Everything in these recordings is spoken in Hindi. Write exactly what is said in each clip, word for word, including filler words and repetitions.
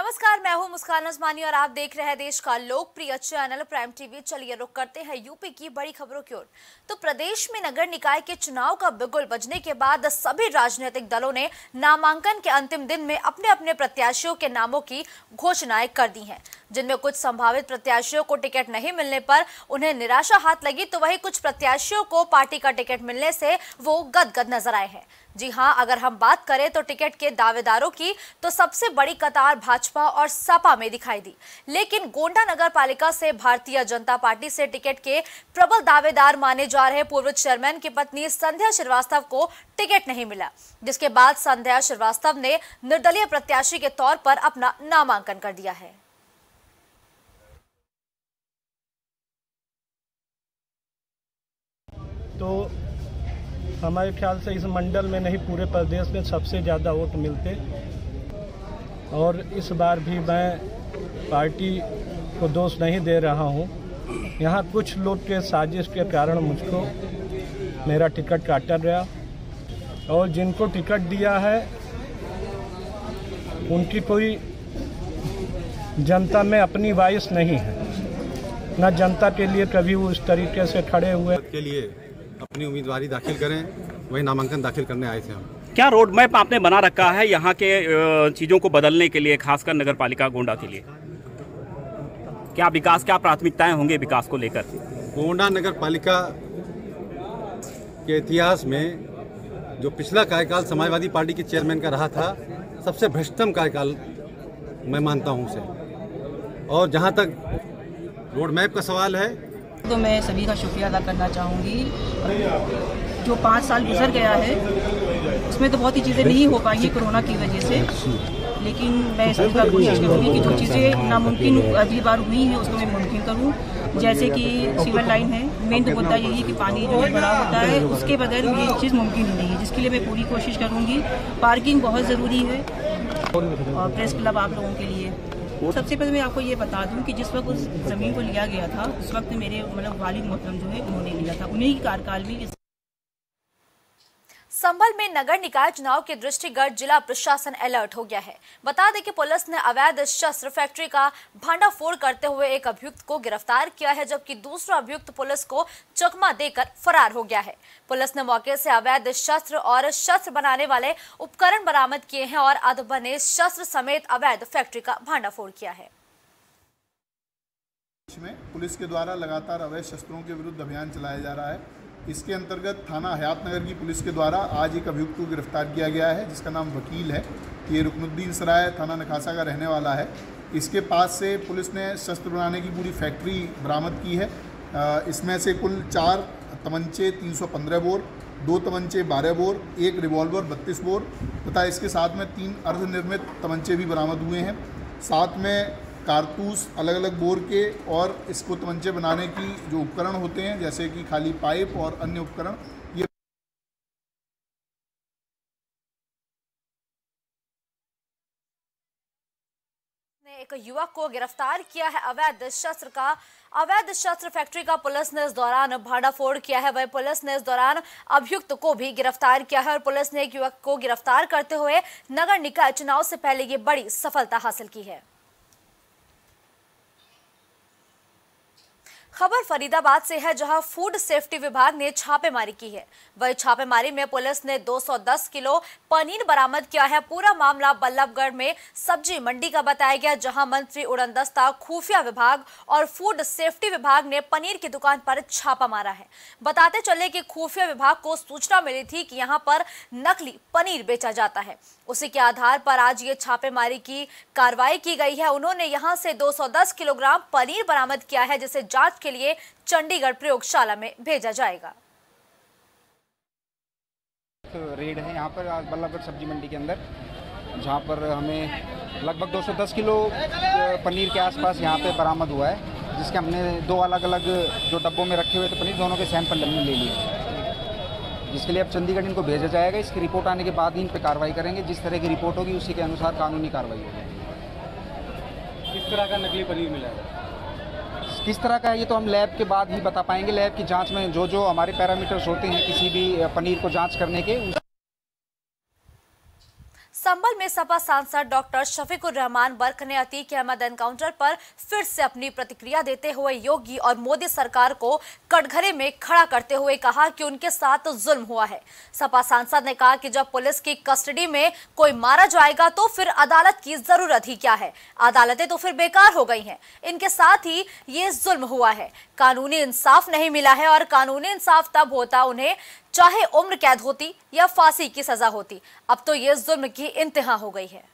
नमस्कार, मैं हूं मुस्कान उस्मानी और आप देख रहे हैं देश का लोकप्रिय चैनल प्राइम टीवी। चलिए रुक करते हैं यूपी की बड़ी खबरों की ओर। तो प्रदेश में नगर निकाय के चुनाव का बिगुल बजने के बाद सभी राजनीतिक दलों ने नामांकन के अंतिम दिन में अपने अपने प्रत्याशियों के नामों की घोषणाएं कर दी हैं, जिनमें कुछ संभावित प्रत्याशियों को टिकट नहीं मिलने पर उन्हें निराशा हाथ लगी, तो वहीं कुछ प्रत्याशियों को पार्टी का टिकट मिलने से वो गदगद नजर आए हैं। जी हां, अगर हम बात करें तो टिकट के दावेदारों की, तो सबसे बड़ी कतार भाजपा और सपा में दिखाई दी। लेकिन गोंडा नगर पालिका से भारतीय जनता पार्टी से टिकट के प्रबल दावेदार माने जा रहे पूर्व चेयरमैन की पत्नी संध्या श्रीवास्तव को टिकट नहीं मिला, जिसके बाद संध्या श्रीवास्तव ने निर्दलीय प्रत्याशी के तौर पर अपना नामांकन कर दिया है। तो हमारे ख्याल से इस मंडल में नहीं, पूरे प्रदेश में सबसे ज़्यादा वोट मिलते, और इस बार भी मैं पार्टी को दोष नहीं दे रहा हूं। यहां कुछ लोग के साजिश के कारण मुझको मेरा टिकट काटा गया, और जिनको टिकट दिया है उनकी कोई जनता में अपनी वॉइस नहीं है, न जनता के लिए कभी वो इस तरीके से खड़े हुए के लिए अपनी उम्मीदवारी दाखिल करें, वही नामांकन दाखिल करने आए थे हम। क्या रोड मैप आपने बना रखा है यहाँ के चीज़ों को बदलने के लिए, खासकर नगर पालिका गोंडा के लिए? क्या विकास, क्या प्राथमिकताएं होंगे विकास को लेकर? गोंडा नगर पालिका के इतिहास में जो पिछला कार्यकाल समाजवादी पार्टी के चेयरमैन का रहा था, सबसे भ्रष्टतम कार्यकाल मैं मानता हूँ उसे। और जहाँ तक रोड मैप का सवाल है, तो मैं सभी का शुक्रिया अदा करना चाहूँगी। जो पाँच साल गुजर गया है उसमें तो बहुत ही चीज़ें नहीं हो पाई कोरोना की वजह से, लेकिन मैं सभी का कोशिश करूँगी कि जो चीज़ें नामुमकिन अगली बार हुई हैं उसको मैं मुमकिन करूँ। जैसे कि सीवर लाइन है, मेन तो मुद्दा यही है कि पानी जो है भरा होता है, उसके बगैर ये चीज़ मुमकिन ही नहीं है, जिसके लिए मैं पूरी कोशिश करूँगी। पार्किंग बहुत ज़रूरी है, और प्रेस क्लब आप लोगों के लिए। सबसे पहले मैं आपको ये बता दूं कि जिस वक्त उस ज़मीन को लिया गया था, उस वक्त मेरे मतलब वालिद मोहतरम जो है उन्होंने लिया था, उन्हीं की कार्यकाल में। संभल में नगर निकाय चुनाव के दृष्टिगत जिला प्रशासन अलर्ट हो गया है। बता दें कि पुलिस ने अवैध शस्त्र फैक्ट्री का भांडाफोड़ करते हुए एक अभियुक्त को गिरफ्तार किया है, जबकि दूसरा अभियुक्त पुलिस को चकमा देकर फरार हो गया है। पुलिस ने मौके से अवैध शस्त्र और शस्त्र बनाने वाले उपकरण बरामद किए हैं और अधबने शस्त्र समेत अवैध फैक्ट्री का भांडाफोड़ किया है। पुलिस के द्वारा लगातार अवैध शस्त्रों के विरुद्ध अभियान चलाया जा रहा है। इसके अंतर्गत थाना हयात नगर की पुलिस के द्वारा आज एक अभियुक्त को गिरफ्तार किया गया है, जिसका नाम वकील है। ये रुकनुद्दीन सराय थाना नखासा का रहने वाला है। इसके पास से पुलिस ने शस्त्र बनाने की पूरी फैक्ट्री बरामद की है। इसमें से कुल चार तमंचे तीन सौ पंद्रह बोर, दो तमंचे बारह बोर, एक रिवॉल्वर बत्तीस बोर तथा इसके साथ में तीन अर्धनिर्मित तमंचे भी बरामद हुए हैं। साथ में कारतूस अलग अलग बोर के और इसको तमंचे बनाने की जो उपकरण होते हैं, जैसे कि खाली पाइप और अन्य उपकरण, ये एक युवक को गिरफ्तार किया है। अवैध शस्त्र का अवैध शस्त्र फैक्ट्री का पुलिस ने इस दौरान भांडाफोड़ किया है। वही पुलिस ने इस दौरान अभियुक्त को भी गिरफ्तार किया है, और पुलिस ने एक युवक को गिरफ्तार करते हुए नगर निकाय चुनाव से पहले ये बड़ी सफलता हासिल की है। खबर फरीदाबाद से है, जहां फूड सेफ्टी विभाग ने छापेमारी की है। वही छापेमारी में पुलिस ने दो सौ दस किलो पनीर बरामद किया है। पूरा मामला बल्लभगढ़ में सब्जी मंडी का बताया गया, जहां मंत्री उड़नदस्ता, खुफिया विभाग और फूड सेफ्टी विभाग ने पनीर की दुकान पर छापा मारा है। बताते चले कि खुफिया विभाग को सूचना मिली थी कि यहां पर नकली पनीर बेचा जाता है। उसी के आधार पर आज ये छापेमारी की कार्रवाई की गई है। उन्होंने यहां से दो सौ दस किलोग्राम पनीर बरामद किया है, जिसे जांच के लिए चंडीगढ़ प्रयोगशाला में भेजा जाएगा। तो रेड है यहाँ पर बल्लभगढ़ सब्जी मंडी के अंदर, जहाँ पर हमें लगभग दो सौ दस किलो पनीर के आसपास यहाँ पे बरामद हुआ है, जिसके हमने दो अलग अलग जो डब्बों में रखे हुए थे पनीर, दोनों के सैंपल हमने ले लिए, जिसके लिए अब चंडीगढ़ इनको भेजा जाएगा। इसकी रिपोर्ट आने के बाद ही इन पर कार्रवाई करेंगे। जिस तरह की रिपोर्ट होगी उसी के अनुसार कानूनी कार्रवाई होगी। किस तरह का नकली पनीर मिला है, किस तरह का है, ये तो हम लैब के बाद ही बता पाएंगे। लैब की जांच में जो जो हमारे पैरामीटर्स होते हैं किसी भी पनीर को जांच करने के, संभल में सपा सांसद डॉक्टर शफीकुर रहमान बर्क ने अतीक अहमद एनकाउंटर पर फिर से अपनी प्रतिक्रिया देते हुए योगी और मोदी सरकार को कटघरे में खड़ा करते हुए कहा कि उनके साथ जुल्म हुआ है। सपा सांसद ने कहा कि जब पुलिस की कस्टडी में कोई मारा जाएगा तो फिर अदालत की जरूरत ही क्या है, अदालतें तो फिर बेकार हो गई हैं। इनके साथ ही ये जुल्म हुआ है, कानूनी इंसाफ नहीं मिला है और कानूनी इंसाफ तब होता उन्हें चाहे उम्र कैद होती या फांसी की सजा होती। अब तो ये जुल्म की इंतहा हो गई है।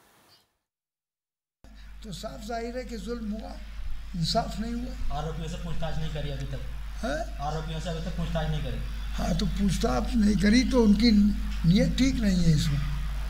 तो साफ जाहिर है कि जुल्म हुआ, इंसाफ नहीं हुआ। आरोपियों से पूछताछ नहीं करी अभी तक है, आरोपियों से अभी तक पूछताछ नहीं करी। हाँ, तो पूछताछ नहीं करी तो उनकी नीयत ठीक नहीं है इसमें।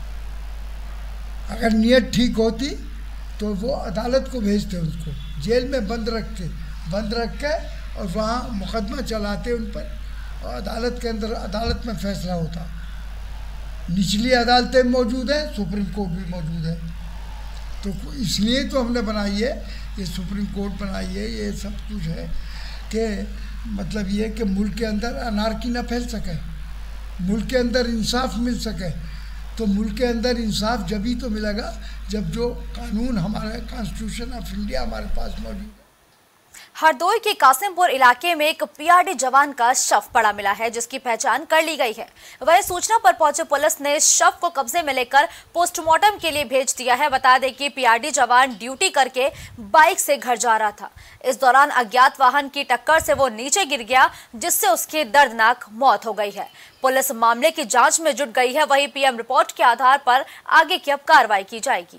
अगर नीयत ठीक होती तो वो अदालत को भेजते, उनको जेल में बंद रखते, बंद रख के और वहाँ मुकदमा चलाते उन पर, और अदालत के अंदर अदालत में फैसला होता। निचली अदालतें मौजूद हैं, सुप्रीम कोर्ट भी मौजूद है, तो इसलिए तो हमने बनाई है, ये सुप्रीम कोर्ट बनाई है, ये सब कुछ है कि मतलब ये कि मुल्क के अंदर अनारकी ना फैल सके, मुल्क के अंदर इंसाफ मिल सके। तो मुल्क के अंदर इंसाफ जब ही तो मिलेगा जब जो कानून हमारे कॉन्स्टिट्यूशन ऑफ इंडिया हमारे पास मौजूद है। हरदोई के कासिमपुर इलाके में एक पीआरडी जवान का शव पड़ा मिला है, जिसकी पहचान कर ली गई है। वह सूचना पर पहुंचे पुलिस ने शव को कब्जे में लेकर पोस्टमार्टम के लिए भेज दिया है। बता दें कि पीआरडी जवान ड्यूटी करके बाइक से घर जा रहा था। इस दौरान अज्ञात वाहन की टक्कर से वो नीचे गिर गया, जिससे उसकी दर्दनाक मौत हो गई है। पुलिस मामले की जांच में जुट गई है। वहीं पीएम रिपोर्ट के आधार पर आगे की अब कार्रवाई की जाएगी।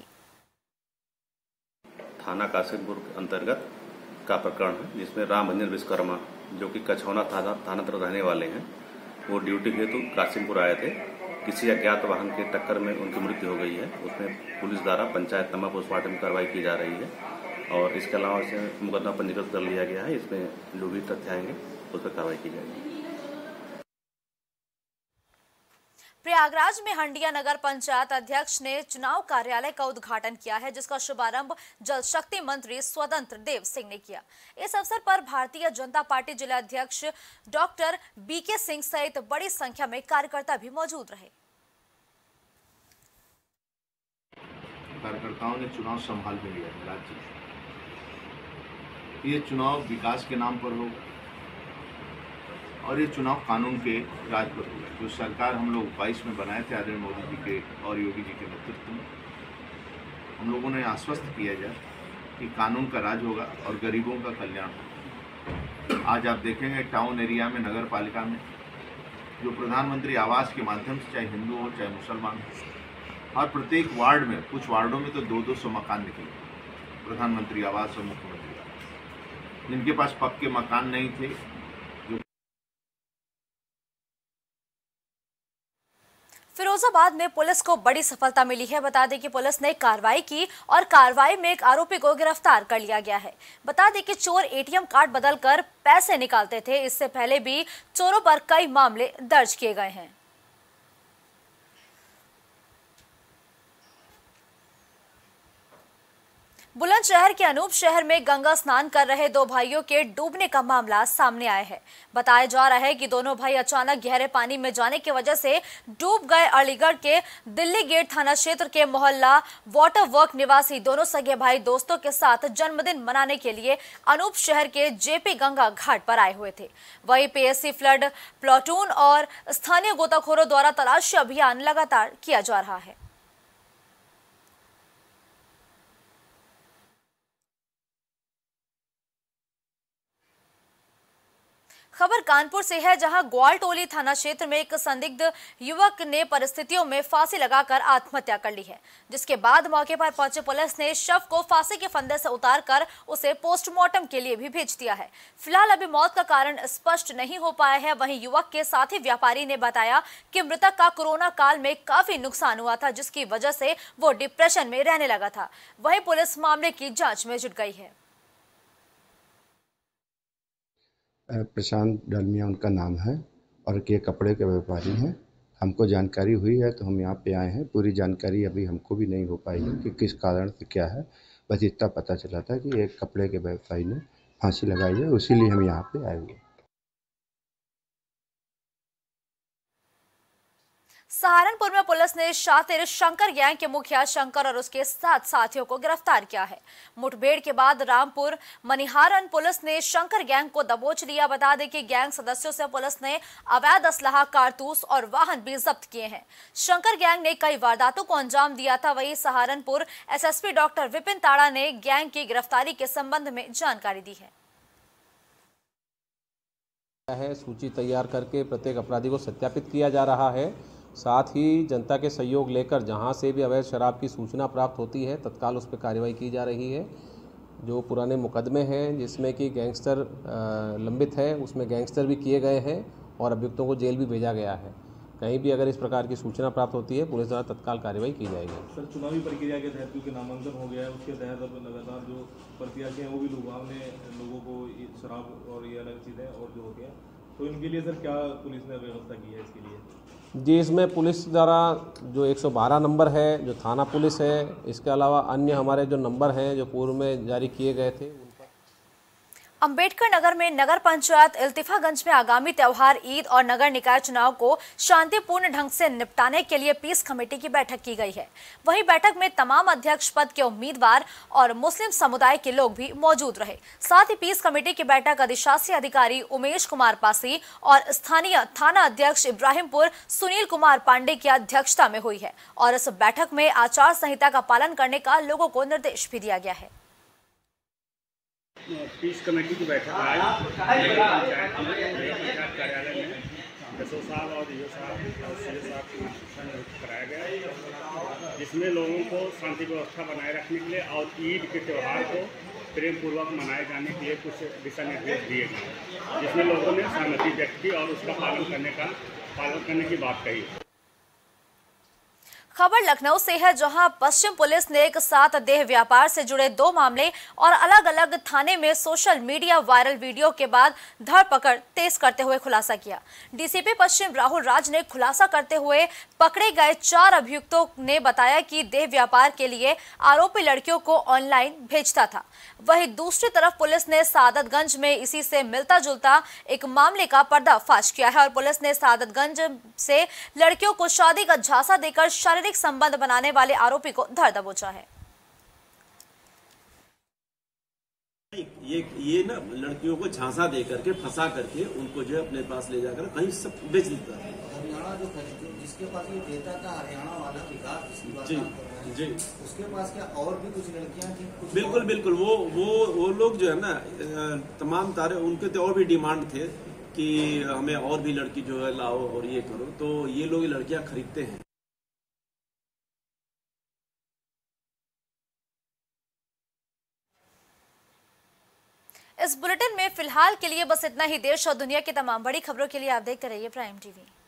थाना कासिमपुर अंतर्गत का प्रकरण है, जिसमें रामभंजन विश्वकर्मा जो कि कछौना थाना थाना तरफ रहने वाले हैं, वो ड्यूटी हेतु कासिमपुर आए थे। किसी अज्ञात वाहन की टक्कर में उनकी मृत्यु हो गई है। उसमें पुलिस द्वारा पंचायतनामा पोस्टमार्टम कार्रवाई की जा रही है और इसके अलावा इसे मुकदमा पंजीकृत कर लिया गया है। इसमें जो भी तथ्य आएंगे उस पर कार्रवाई की जाएगी। प्रयागराज में हंडिया नगर पंचायत अध्यक्ष ने चुनाव कार्यालय का उद्घाटन किया है, जिसका शुभारंभ जल शक्ति मंत्री स्वतंत्र देव सिंह ने किया। इस अवसर पर भारतीय जनता पार्टी जिला अध्यक्ष डॉक्टर बीके सिंह सहित बड़ी संख्या में कार्यकर्ता भी मौजूद रहे। कार्यकर्ताओं ने चुनाव संभाल भी लिया है राज्य में। ये चुनाव विकास के नाम पर होगा और ये चुनाव कानून के राज पर होगा। जो सरकार हम लोग बाईस में बनाए थे आदरणीय मोदी जी के और योगी जी के नेतृत्व में, हम लोगों ने आश्वस्त किया जाए कि कानून का राज होगा और गरीबों का कल्याण होगा। आज आप देखेंगे टाउन एरिया में, नगर पालिका में, जो प्रधानमंत्री आवास के माध्यम से चाहे हिंदू हो चाहे मुसलमान हो, और प्रत्येक वार्ड में, कुछ वार्डों में तो दो दो सौ मकान निकले प्रधानमंत्री आवास और मुख्यमंत्री आवास। जिनके पास पक्के मकान नहीं थे, फिरोजाबाद में पुलिस को बड़ी सफलता मिली है। बता दें कि पुलिस ने कार्रवाई की और कार्रवाई में एक आरोपी को गिरफ्तार कर लिया गया है। बता दें कि चोर एटीएम कार्ड बदलकर पैसे निकालते थे। इससे पहले भी चोरों पर कई मामले दर्ज किए गए हैं। बुलंदशहर के अनूप शहर में गंगा स्नान कर रहे दो भाइयों के डूबने का मामला सामने आया है। बताया जा रहा है कि दोनों भाई अचानक गहरे पानी में जाने की वजह से डूब गए। अलीगढ़ के दिल्ली गेट थाना क्षेत्र के मोहल्ला वाटर वर्क निवासी दोनों सगे भाई दोस्तों के साथ जन्मदिन मनाने के लिए अनूप शहर के जेपी गंगा घाट पर आए हुए थे। वहीं पीएससी फ्लड प्लाटून और स्थानीय गोताखोरों द्वारा तलाशी अभियान लगातार किया जा रहा है। खबर कानपुर से है, जहां ग्वालटोली थाना क्षेत्र में एक संदिग्ध युवक ने परिस्थितियों में फांसी लगाकर आत्महत्या कर ली है, जिसके बाद मौके पर पहुंचे पुलिस ने शव को फांसी के फंदे से उतारकर उसे पोस्टमार्टम के लिए भी भेज दिया है। फिलहाल अभी मौत का कारण स्पष्ट नहीं हो पाया है। वहीं युवक के साथी व्यापारी ने बताया कि मृतक का कोरोना काल में काफी नुकसान हुआ था, जिसकी वजह से वो डिप्रेशन में रहने लगा था। वहीं पुलिस मामले की जाँच में जुट गई है। प्रशांत डालमिया उनका नाम है और के कपड़े के व्यापारी हैं। हमको जानकारी हुई है तो हम यहाँ पे आए हैं। पूरी जानकारी अभी हमको भी नहीं हो पाई है कि किस कारण से क्या है, बस इतना पता चला था कि एक कपड़े के व्यवसायी ने फांसी लगाई है, उसीलिए हम यहाँ पे आए हुए। सहारनपुर में पुलिस ने शातिर शंकर गैंग के मुखिया शंकर और उसके सात साथियों को गिरफ्तार किया है। मुठभेड़ के बाद रामपुर मनिहारन पुलिस ने शंकर गैंग को दबोच लिया। बता दें कि गैंग सदस्यों से पुलिस ने अवैध असलाह, कारतूस और वाहन भी जब्त किए हैं। शंकर गैंग ने कई वारदातों को अंजाम दिया था। वहीं सहारनपुर एसएसपी डॉक्टर विपिन ताड़ा ने गैंग की गिरफ्तारी के संबंध में जानकारी दी है। है सूची तैयार करके प्रत्येक अपराधी को सत्यापित किया जा रहा है। साथ ही जनता के सहयोग लेकर जहां से भी अवैध शराब की सूचना प्राप्त होती है तत्काल उस पर कार्रवाई की जा रही है। जो पुराने मुकदमे हैं जिसमें कि गैंगस्टर लंबित है उसमें गैंगस्टर भी किए गए हैं और अभियुक्तों को जेल भी भेजा गया है। कहीं भी अगर इस प्रकार की सूचना प्राप्त होती है पुलिस द्वारा तत्काल कार्रवाई की जाएगी। सर, चुनावी प्रक्रिया के तहत क्योंकि नामांकन हो गया है उसके तहत अब लगातार जो प्रत्याशी हैं वो भी लुभाव ने लोगों को शराब और ये अलग चीज़ें और जो होती हैं, तो इनके लिए सर क्या पुलिस ने व्यवस्था की है इसके लिए? जी, इसमें पुलिस द्वारा जो एक सौ बारह नंबर है जो थाना पुलिस है, इसके अलावा अन्य हमारे जो नंबर हैं जो पूर्व में जारी किए गए थे। अंबेडकर नगर में नगर पंचायत इल्तिफागंज में आगामी त्योहार ईद और नगर निकाय चुनाव को शांतिपूर्ण ढंग से निपटाने के लिए पीस कमेटी की बैठक की गई है। वहीं बैठक में तमाम अध्यक्ष पद के उम्मीदवार और मुस्लिम समुदाय के लोग भी मौजूद रहे। साथ ही पीस कमेटी की बैठक अधिशासी अधिकारी उमेश कुमार पासी और स्थानीय थाना अध्यक्ष इब्राहिमपुर सुनील कुमार पांडे की अध्यक्षता में हुई है और इस बैठक में आचार संहिता का पालन करने का लोगों को निर्देश भी दिया गया है। पीस कमेटी की बैठक आई पंचायत कार्यालय में दसों साहब और यो साहब और सी साहब की नियुक्त कराया गया, जिसमें लोगों को शांति व्यवस्था बनाए रखने के लिए और ईद के त्यौहार को प्रेम पूर्वक मनाए जाने के लिए कुछ दिशा निर्देश दिए गए, जिसमें लोगों ने सहमति व्यक्त की और उसका पालन करने का पालन करने की बात कही। खबर लखनऊ से है, जहां पश्चिम पुलिस ने एक साथ देह व्यापार से जुड़े दो मामले और अलग अलग थाने में सोशल मीडिया वायरल वीडियो के बाद धरपकड़ तेज करते हुए खुलासा किया। डीसीपी पश्चिम राहुल राज ने खुलासा करते हुए पकड़े गए चार अभियुक्तों ने बताया कि देह व्यापार के लिए आरोपी लड़कियों को ऑनलाइन भेजता था। वहीं दूसरी तरफ पुलिस ने सादतगंज में इसी से मिलता जुलता एक मामले का पर्दाफाश किया है और पुलिस ने सादतगंज से लड़कियों को शादी का झांसा देकर शारीरिक संबंध बनाने वाले आरोपी को धर दबोचा है। ये ये ना लड़कियों को झांसा दे करके फंसा करके उनको जो है अपने पास ले जाकर कहीं सब बेच देता है। हरियाणा जो जिसके पास ये देता था, हरियाणा वाला विकास जी जी उसके पास क्या और भी कुछ लड़कियां थी? बिल्कुल बिल्कुल वो वो वो लोग जो है ना तमाम तारे उनके तो और भी डिमांड थे कि हमें और भी लड़की जो है लाओ और ये करो, तो ये लोग लड़कियां खरीदते हैं। इस बुलेटिन में फिलहाल के लिए बस इतना ही। देश और दुनिया की तमाम बड़ी खबरों के लिए आप देखते रहिए प्राइम टीवी।